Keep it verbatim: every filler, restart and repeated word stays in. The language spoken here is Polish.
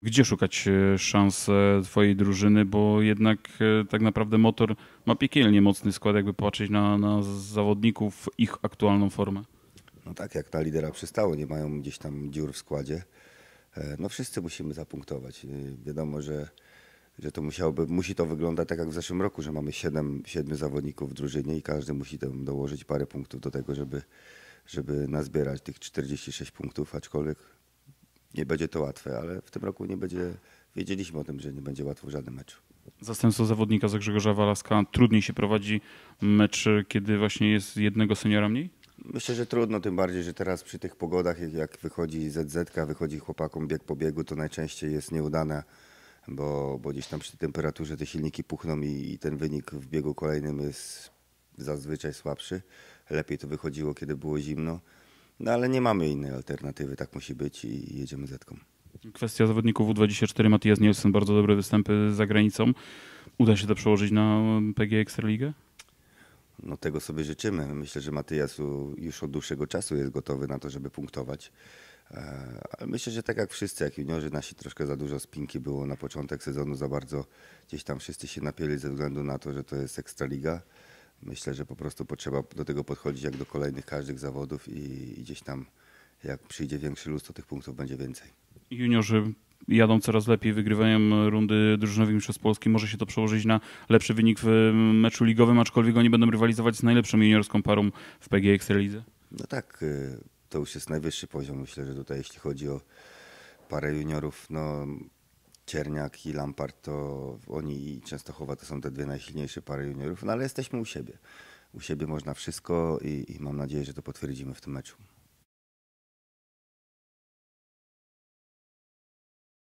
Gdzie szukać e, szans e, twojej drużyny, bo jednak e, tak naprawdę Motor ma piekielnie mocny skład, jakby patrzeć na, na zawodników, ich aktualną formę. No tak, jak na lidera przystało, nie mają gdzieś tam dziur w składzie. E, No wszyscy musimy zapunktować. E, Wiadomo, że, że to musiałoby, musi to wyglądać tak jak w zeszłym roku, że mamy siedem, siedmiu zawodników w drużynie i każdy musi tam dołożyć parę punktów do tego, żeby, żeby nazbierać tych czterdzieści sześć punktów, aczkolwiek nie będzie to łatwe, ale w tym roku nie będzie, wiedzieliśmy o tym, że nie będzie łatwo w żadnym meczu. Zastępstwo zawodnika za Grzegorza Walaska trudniej się prowadzi mecz, kiedy właśnie jest jednego seniora mniej? Myślę, że trudno, tym bardziej, że teraz przy tych pogodach, jak- jak wychodzi Z Z ka, wychodzi chłopakom bieg po biegu, to najczęściej jest nieudane, bo, bo gdzieś tam przy tej temperaturze te silniki puchną i, i ten wynik w biegu kolejnym jest zazwyczaj słabszy. Lepiej to wychodziło, kiedy było zimno, no ale nie mamy innej alternatywy, tak musi być i jedziemy zetką. Kwestia zawodników U dwadzieścia cztery, Matthias Nielsen, bardzo dobre występy za granicą. Uda się to przełożyć na P G Ekstraligę? No tego sobie życzymy. Myślę, że Matyjas już od dłuższego czasu jest gotowy na to, żeby punktować. E, Ale myślę, że tak jak wszyscy, jak juniorzy nasi, troszkę za dużo spinki było na początek sezonu, za bardzo gdzieś tam wszyscy się napieli ze względu na to, że to jest Ekstraliga. Myślę, że po prostu potrzeba do tego podchodzić jak do kolejnych każdych zawodów i, i gdzieś tam jak przyjdzie większy luz, to tych punktów będzie więcej. Juniorzy jadą coraz lepiej, wygrywają rundy drużynowych mistrzostw Polski. Może się to przełożyć na lepszy wynik w meczu ligowym, aczkolwiek oni będą rywalizować z najlepszą juniorską parą w P G Ekstralidze. No tak, y, to już jest najwyższy poziom. Myślę, że tutaj jeśli chodzi o parę juniorów, no Cierniak i Lampard, to oni i Częstochowa to są te dwie najsilniejsze pary juniorów, no ale jesteśmy u siebie. U siebie można wszystko i, i mam nadzieję, że to potwierdzimy w tym meczu.